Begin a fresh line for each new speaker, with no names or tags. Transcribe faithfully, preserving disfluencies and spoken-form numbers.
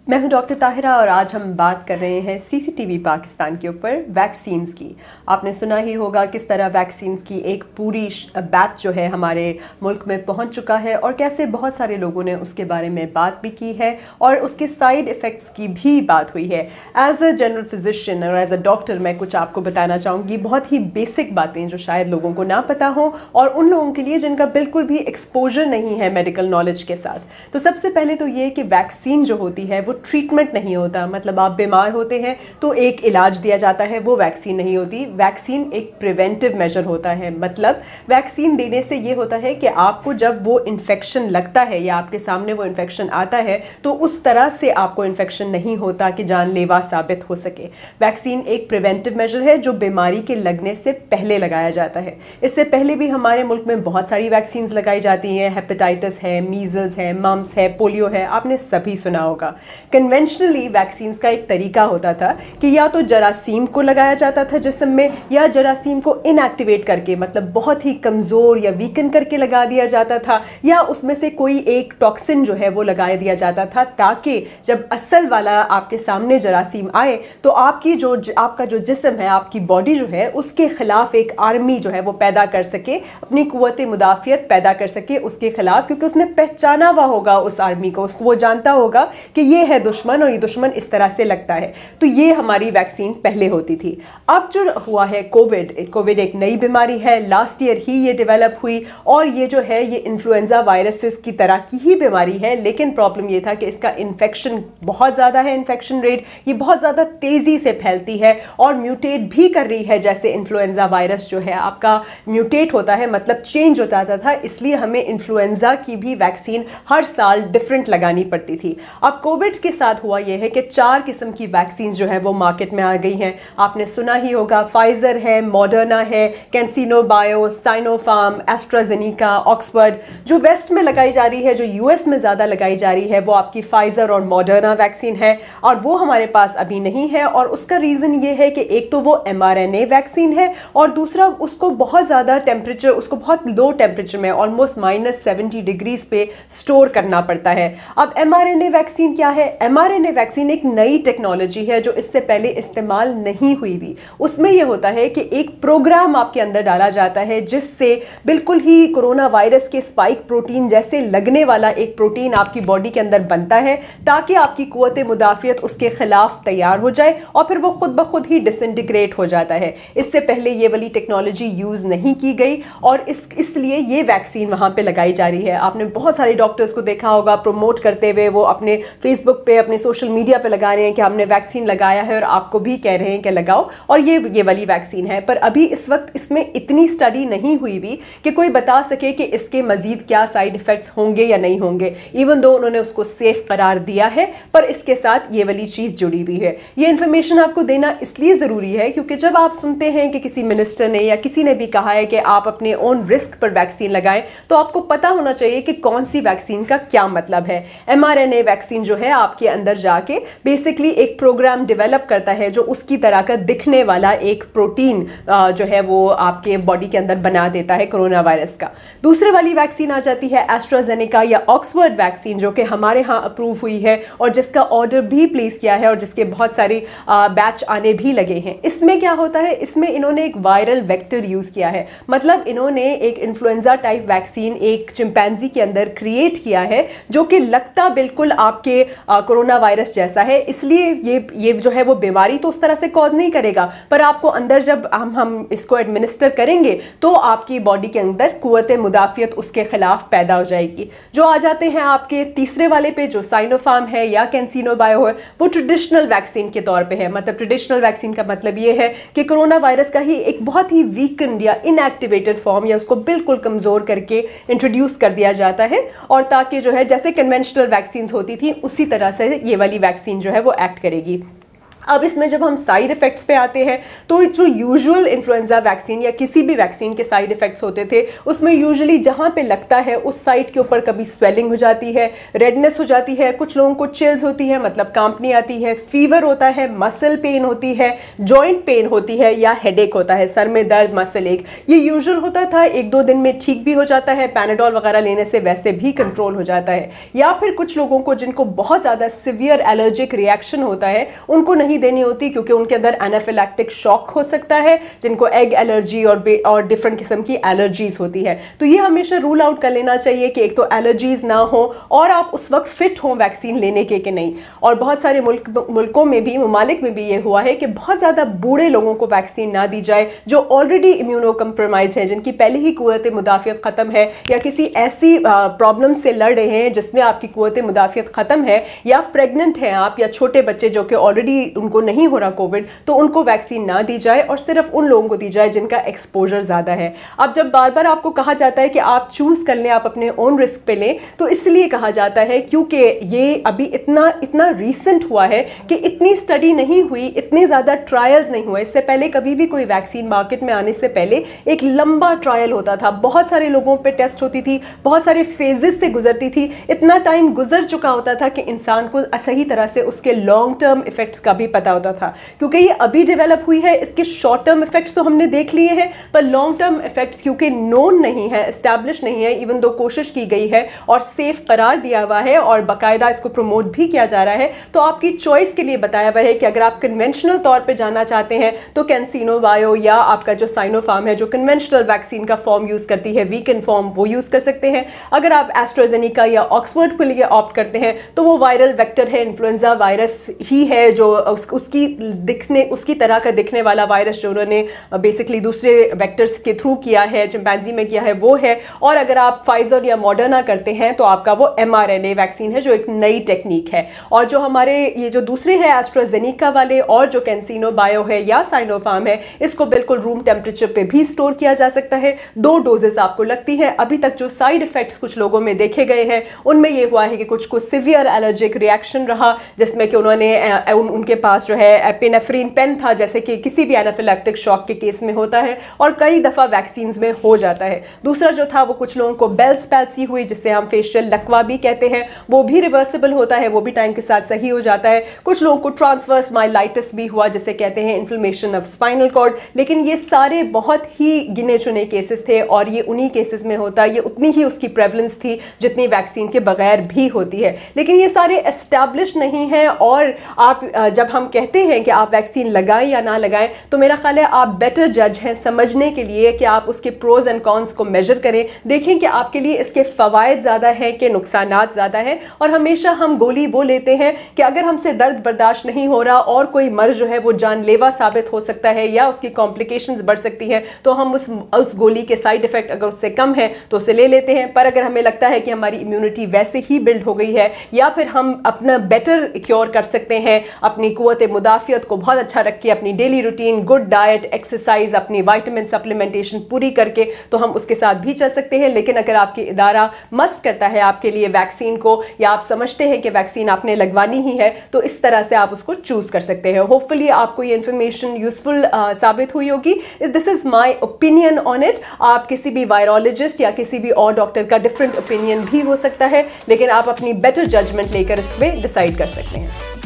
मैं हूं डॉक्टर ताहिरा और आज हम बात कर रहे हैं सीसीटीवी पाकिस्तान के ऊपर वैक्सीन्स की। आपने सुना ही होगा किस तरह वैक्सीन्स की एक पूरी बैच जो है हमारे मुल्क में पहुंच चुका है और कैसे बहुत सारे लोगों ने उसके बारे में बात भी की है और उसके साइड इफ़ेक्ट्स की भी बात हुई है। एज अ जनरल फिजिशियन और एज अ डॉक्टर मैं कुछ आपको बताना चाहूँगी, बहुत ही बेसिक बातें जो शायद लोगों को ना पता हो और उन लोगों के लिए जिनका बिल्कुल भी एक्सपोजर नहीं है मेडिकल नॉलेज के साथ। तो सबसे पहले तो ये कि वैक्सीन जो होती है वो ट्रीटमेंट नहीं होता, मतलब आप बीमार होते हैं तो एक इलाज दिया जाता है, वो वैक्सीन नहीं होती। वैक्सीन एक प्रिवेंटिव मेजर होता है, मतलब वैक्सीन देने से ये होता है कि आपको जब वो इन्फेक्शन लगता है या आपके सामने वो इन्फेक्शन आता है तो उस तरह से आपको इन्फेक्शन नहीं होता कि जानलेवा साबित हो सके। वैक्सीन एक प्रिवेंटिव मेजर है जो बीमारी के लगने से पहले लगाया जाता है। इससे पहले भी हमारे मुल्क में बहुत सारी वैक्सीन लगाई जाती हैं, हेपेटाइटिस है, मीजल्स है, मम्स है, पोलियो है, आपने सभी सुना होगा। कन्वेंशनली वैक्सीन का एक तरीका होता था कि या तो जरासीम को लगाया जाता था जिस्म में, या जरासीम को इनएक्टिवेट करके, मतलब बहुत ही कमज़ोर या वीकन करके लगा दिया जाता था, या उसमें से कोई एक टॉक्सिन जो है वो लगा दिया जाता था ताकि जब असल वाला आपके सामने जरासीम आए तो आपकी जो आपका जो जिस्म है, आपकी बॉडी जो है, उसके खिलाफ एक आर्मी जो है वो पैदा कर सके, अपनी कुव्वत मुदाफ़ियत पैदा कर सके उसके खिलाफ, क्योंकि उसने पहचाना हुआ होगा उस आर्मी को, उसको वो जानता होगा कि ये है दुश्मन और ये दुश्मन इस तरह से लगता है। तो ये हमारी वैक्सीन पहले होती थी। अब जो हुआ है कोविड, कोविड एक नई बीमारी है, लास्ट ईयर ही ये डेवलप हुई और ये जो है ये इन्फ्लुएंजा वायरसेस की तरह की ही बीमारी है, लेकिन प्रॉब्लम ये था कि इसका इन्फेक्शन बहुत ज़्यादा है, इन्फेक्शन रेट ये बहुत ज़्यादा तेज़ी से फैलती है और म्यूटेट भी कर रही है। जैसे इन्फ्लुएंजा वायरस जो है आपका म्यूटेट होता है, मतलब चेंज होता था, इसलिए हमें इन्फ्लुएंजा की भी वैक्सीन हर साल डिफरेंट लगानी पड़ती थी। अब कोविड के साथ हुआ यह है कि चार किस्म की वैक्सीन जो है वो मार्केट में आ गई हैं। आपने सुना ही होगा, फाइजर है, मॉडर्ना है, CanSino Bio, Sinopharm, AstraZeneca, Oxford. जो वेस्ट में लगाई जा रही है, जो यूएस में ज़्यादा लगाई जा रही है, वो आपकी फाइजर और मॉडर्ना वैक्सीन है और वो हमारे पास अभी नहीं है। और उसका रीज़न ये है कि एक तो वो M R N A vaccine है और दूसरा उसको बहुत ज़्यादा टेम्परेचर, उसको बहुत लो टेम्परेचर में ऑलमोस्ट माइनस सेवेंटी डिग्रीज पे स्टोर करना पड़ता है। अब M R N A vaccine क्या है? M R N A vaccine एक नई टेक्नोलॉजी है जो इससे पहले इस्तेमाल नहीं हुई भी। उसमें यह होता है कि एक प्रोग्राम आपके अंदर डाला जाता है जिससे बिल्कुल ही कोरोना वायरस के स्पाइक प्रोटीन जैसे लगने वाला एक प्रोटीन आपकी बॉडी के अंदर बनता है ताकि आपकी कुव्वत मुदाफ़ियत उसके खिलाफ तैयार हो जाए और फिर वो खुद ब खुद ही डिसइंटीग्रेट हो जाता है। इससे पहले ये वाली टेक्नोलॉजी यूज़ नहीं की गई और इस इसलिए ये वैक्सीन वहाँ पे लगाई जा रही है। आपने बहुत सारे डॉक्टर्स को देखा होगा प्रमोट करते हुए, वो अपने फेसबुक पे, अपने सोशल मीडिया पे लगा रहे हैं कि हमने वैक्सीन लगाया है और आपको भी कह रहे हैं कि लगाओ, और ये ये वाली वैक्सीन है। पर अभी इस वक्त इसमें इतनी स्टडी नहीं हुई भी कि कोई बता सके कि इसके मजीद क्या साइड इफ़ेक्ट्स होंगे या नहीं होंगे। इवन दो उन्होंने उसको सेफ करार दिया है, पर इसके साथ ये वाली चीज़ जुड़ी हुई है। ये इन्फॉर्मेशन आपको देना इसलिए ज़रूरी है क्योंकि जब आप सुनते हैं कि किसी मिनिस्टर ने या किसी ने भी कहा है कि आप अपने ओन रिस्क पर वैक्सीन लगाएं, तो आपको पता होना चाहिए कि कौन सी वैक्सीन का क्या मतलब है। M R N A vaccine जो है आपके अंदर जाके बेसिकली एक प्रोग्राम डेवलप करता है जो उसकी तरह का दिखने वाला एक प्रोटीन जो है वो आपके बॉडी के अंदर बना देता है कोरोना वायरस का। दूसरे वाली वैक्सीन आ जाती है एस्ट्राजेनेका या ऑक्सफर्ड वैक्सीन, जो कि हमारे यहाँ अप्रूव हुई है और जिसका ऑर्डर भी प्लेस किया है और जिसके बहुत सारे बैच आने भी लगे हैं। इसमें क्या होता है, इसमें इन्होंने एक वायरल वेक्टर यूज किया है, मतलब इन्होंने एक इन्फ्लुएंजा टाइप वैक्सीन एक चिंपैंजी के अंदर क्रिएट किया है जो कि लगता बिल्कुल आपके कोरोना वायरस जैसा है। इसलिए ये ये जो है वो बीमारी तो उस तरह से कॉज नहीं करेगा, पर आपको अंदर जब हम हम इसको एडमिनिस्टर करेंगे तो आपकी बॉडी के अंदर कुव्वत मुदाफ़ियत उसके खिलाफ पैदा हो जाएगी। जो आ जाते हैं आपके तीसरे वाले पे, जो साइनोफार्म है या कैंसिनो बायो है, वो ट्रेडिशनल वैक्सीन के तौर पे है। मतलब ट्रेडिशनल वैक्सीन का मतलब ये है कि कोरोना वायरस का ही एक बहुत ही वीकन्ड या इनएक्टिवेटेड फॉर्म या उसको बिल्कुल कमज़ोर करके इंट्रोड्यूस कर दिया जाता है, और ताकि जो है जैसे कन्वेंशनल वैक्सीन होती थी उसी तरह से ये वाली वैक्सीन जो है वो एक्ट करेगी। अब इसमें जब हम साइड इफ़ेक्ट्स पे आते हैं तो जो यूजुअल इन्फ्लुएंजा वैक्सीन या किसी भी वैक्सीन के साइड इफ़ेक्ट्स होते थे उसमें यूजुअली जहाँ पे लगता है उस साइट के ऊपर कभी स्वेलिंग हो जाती है, रेडनेस हो जाती है, कुछ लोगों को चिल्स होती है मतलब कांपनी आती है, फीवर होता है, मसल पेन होती है, जॉइंट पेन होती है या हेडेक होता है, सर में दर्द, मसल एक। ये यूजुअल होता था, एक दो दिन में ठीक भी हो जाता है, पैनाडोल वगैरह लेने से वैसे भी कंट्रोल हो जाता है। या फिर कुछ लोगों को जिनको बहुत ज़्यादा सिवियर एलर्जिक रिएक्शन होता है उनको नहीं देनी होती क्योंकि उनके अंदर एनाफिलैक्टिक शॉक हो सकता है, जिनको एग एलर्जी और और डिफरेंट किस्म की एलर्जीज होती है। तो ये हमेशा रूल आउट कर लेना चाहिए कि एक तो एलर्जीज ना हो और आप उस वक्त फिट हो वैक्सीन लेने के कि नहीं। और बहुत सारे मुल्क मुल्कों में भी, ममालिक में भी ये हुआ है कि बहुत ज़्यादा बूढ़े लोगों को वैक्सीन ना दी जाए जो ऑलरेडी इम्यूनो कम्प्रोमाइज है, जिनकी पहले ही कुव्वत मुदाफ़ियत ख़त्म है या किसी ऐसी प्रॉब्लम से लड़ रहे हैं जिसमें आपकी कुव्वत मुदाफ़ियत ख़त्म है, या प्रेग्नेंट हैं आप, या छोटे बच्चे जो कि ऑलरेडी उनको नहीं हो रहा कोविड, तो उनको वैक्सीन ना दी जाए और सिर्फ उन लोगों को दी जाए जिनका एक्सपोजर ज़्यादा है। अब जब बार बार आपको कहा जाता है कि आप चूज़ कर लें, आप अपने ओन रिस्क पे लें, तो इसलिए कहा जाता है क्योंकि ये अभी इतना इतना रीसेंट हुआ है कि इतनी स्टडी नहीं हुई, इतने ज़्यादा ट्रायल्स नहीं हुए। इससे पहले कभी भी कोई वैक्सीन मार्केट में आने से पहले एक लंबा ट्रायल होता था, बहुत सारे लोगों पे टेस्ट होती थी, बहुत सारे फेजेस से गुजरती थी, इतना टाइम गुजर चुका होता था कि इंसान को सही तरह से उसके लॉन्ग टर्म इफेक्ट्स का भी पता होता था। क्योंकि ये अभी डेवलप हुई है, इसके शॉर्ट टर्म इफेक्ट्स तो हमने देख लिए हैं, पर लॉन्ग टर्म इफेक्ट्स क्योंकि नोन नहीं है, एस्टैब्लिश नहीं है, इवन दो कोशिश की गई है और सेफ करार दिया हुआ है और बाकायदा इसको प्रमोट भी किया जा रहा है, तो आपकी चॉइस के लिए बताया हुआ है कि अगर आप कन्वेंशनल तौर पे जाना चाहते हैं तो कैंसिनो बायो या आपका जो साइनोफार्म है जो कन्वेंशनल वैक्सीन का फॉर्म यूज करती है, वीकेंड फॉर्म, वो यूज कर सकते हैं। अगर आप एस्ट्राजेनेका या ऑक्सफोर्ड के लिए ऑप्ट करते हैं तो वो वायरल वेक्टर है, इन्फ्लुएंजा वायरस ही है जो उस, उसकी दिखने उसकी तरह का दिखने वाला वायरस जो उन्होंने बेसिकली दूसरे वेक्टर्स के थ्रू किया है, चिंपैंजी में किया है, वो है। और अगर आप फाइजर या मॉडर्ना करते हैं तो आपका वो एमआरएनए वैक्सीन है जो एक नई टेक्निक है। और जो हमारे ये जो दूसरे हैं एस्ट्राजेनेका वाले और जो कैंसिनो बायो है या साइनोफार्म है, इसको बिल्कुल रूम टेम्परेचर पे भी स्टोर किया जा सकता है। दो डोजेस आपको लगती है। अभी तक जो साइड इफेक्ट्स कुछ लोगों में देखे गए हैं उनमें ये हुआ है कि कुछ को सिवियर एलर्जिक रिएक्शन रहा, जिसमें कि उन्होंने उन, उनके पास जो है एपिनेफ्रीन पेन था, जैसे कि किसी भी एनाफिलैक्टिक शॉक के केस में होता है और कई दफ़ा वैक्सीन में हो जाता है। दूसरा जो था वो कुछ लोगों को बेल्स पैल्सी हुई, जिसे हम फेशियल लकवा भी कहते हैं, वो भी रिवर्सिबल होता है, वो भी टाइम के साथ सही हो जाता है। कुछ लोगों को ट्रांसवर्स माइलाइटिस भी हुआ, जिसे कहते हैं इन्फ्लेमेशन ऑफ स्पाइनल कॉर्ड, लेकिन ये सारे बहुत ही गिने चुने केसेस थे और ये उन्हीं केसेस में होता है, ये उतनी ही उसकी प्रेवलेंस थी जितनी वैक्सीन के बगैर भी होती है। लेकिन ये सारे एस्टैब्लिश नहीं हैं और आप जब हम कहते हैं कि आप वैक्सीन लगाएं या ना लगाएं तो मेरा ख्याल है आप बेटर जज हैं समझने के लिए कि आप उसके प्रोज एंड कॉन्स को मेजर करें, देखें कि आपके लिए इसके फ़वाइद ज़्यादा हैं कि नुकसानात ज़्यादा हैं। और हमेशा हम गोली वो लेते हैं कि अगर हमसे दर्द बर्दाश्त नहीं हो रहा और कोई मर्ज जो है वो जानलेवा साबित हो सकता है या उसकी कॉम्प्लिकेशंस बढ़ सकती है तो हम उस उस गोली के साइड इफेक्ट अगर उससे कम है तो उसे ले लेते हैं। पर अगर हमें लगता है कि हमारी इम्यूनिटी वैसे ही बिल्ड हो गई है या फिर हम अपना बेटर क्योर कर सकते हैं, अपनी कुव्वत मुदाफ़ियत को बहुत अच्छा रख के, अपनी daily routine, good diet, exercise, अपनी वाइटामिन सप्लीमेंटेशन पूरी करके, तो हम उसके साथ भी चल सकते हैं। लेकिन अगर आपके इदारा मस्ट करता है आपके लिए वैक्सीन को या आप समझते हैं कि वैक्सीन आपने लगवानी ही है तो इस तरह से आप उसको चूज कर सकते हैं। होपफुली आपको ये इन्फॉर्मेशन यूजफुल uh, साबित हुई होगी। This is my opinion on it. आप किसी भी वायरोलॉजिस्ट या किसी भी और डॉक्टर का डिफरेंट ओपिनियन भी हो सकता है, लेकिन आप अपनी बेटर जजमेंट लेकर इस पर डिसाइड कर सकते हैं।